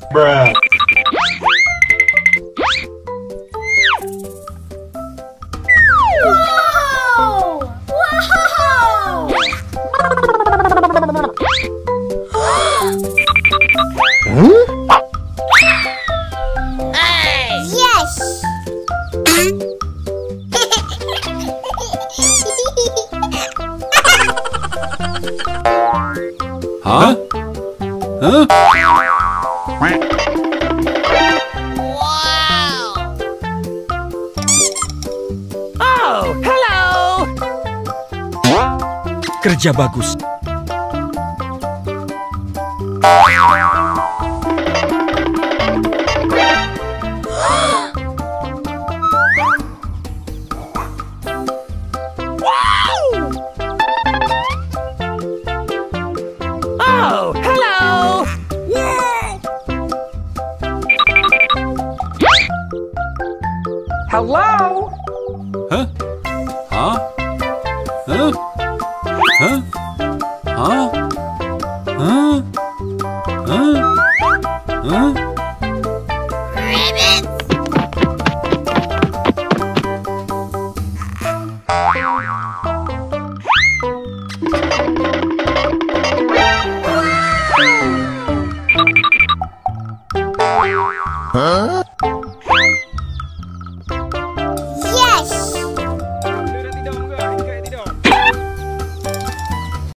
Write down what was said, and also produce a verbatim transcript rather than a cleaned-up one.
Bruh. Wow! Wow! Hey! Yes! Huh? Huh? Wow! Oh, hello! Kerja bagus. Oh, hello! Hello? Huh? Huh? Huh? Huh? Huh? Huh? Huh? Huh? Huh?